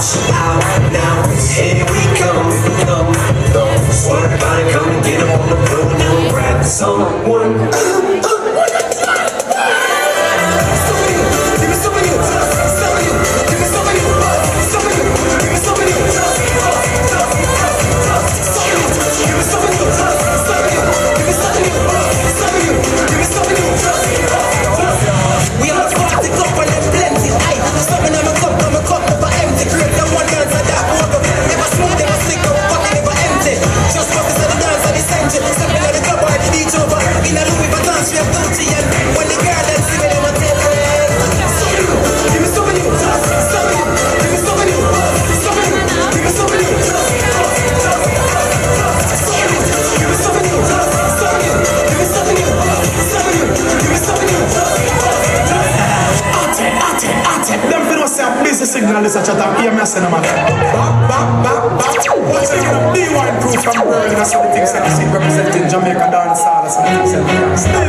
out now. Here we come. Swear about it, come and get up on the floor now. Grab someone. Signal is such a time, hear me say no man. What's it gonna be wine proof from Pearl? That's what the things that you see representing Jamaica dance hall. That's what the things that you see.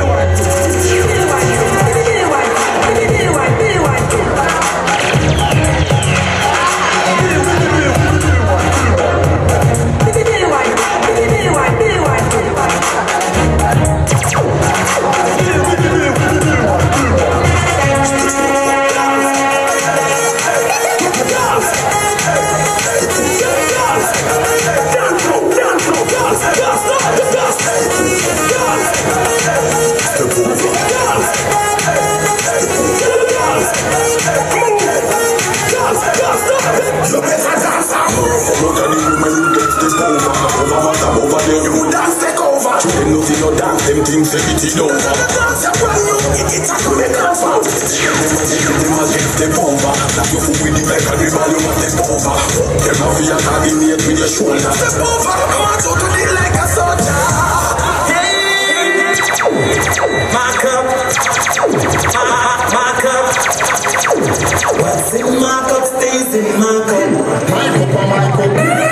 Them things say it is over. Dance a brand new, it's a good dance. Them a step over. You fool with the back and the ball, you must step over. Them a fear coordinate with your shoulder. Step over, I want you to deal like a soldier. Mark up, mark up. What's in mark up stays in mark up. Mark up.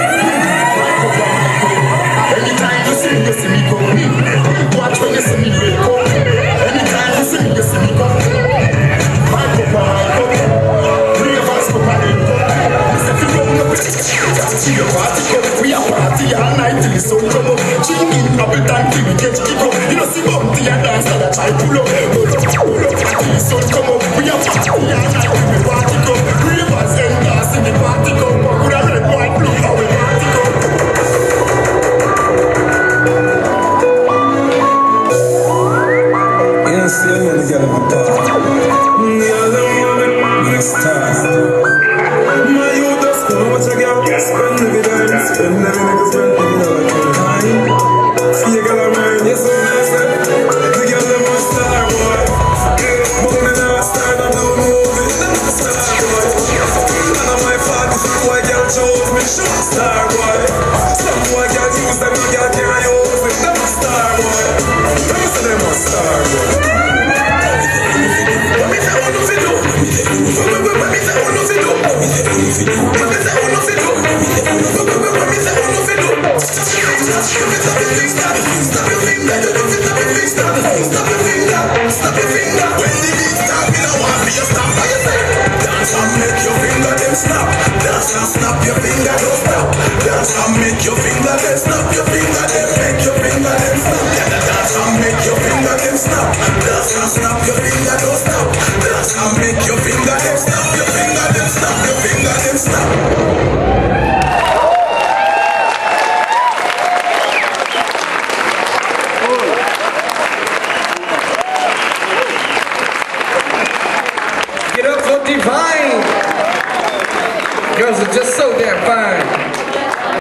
Anytime you see me go. Watch when you see me wake up. Anytime you see me go. My cup. Ravers cup and it go. Listen to me, that's your party cup. We are party all night till the sun come up. Chicken up and down till we get kick up. You know see Bounty and dance that I try pull up. Pull up till the sun come up. We are party all night till we party cup. Ravers and dance in the party cup. With a red, white, blue, how we party cup. See a man get up top. The other woman, the star. My youth does come what you get. Spend the video, spend the niggas, spend the video. See a girl around, yes, I'm nice. The girl them a star boy. But me not a star, I don't move it. Them a star boy. And on my party, some boy girl chose me, shoot star boy. Some boy girl use them, no girl can't use it. Them a star boy. Let me say them a star boy. Get up for Divine. Girls are just so damn fine.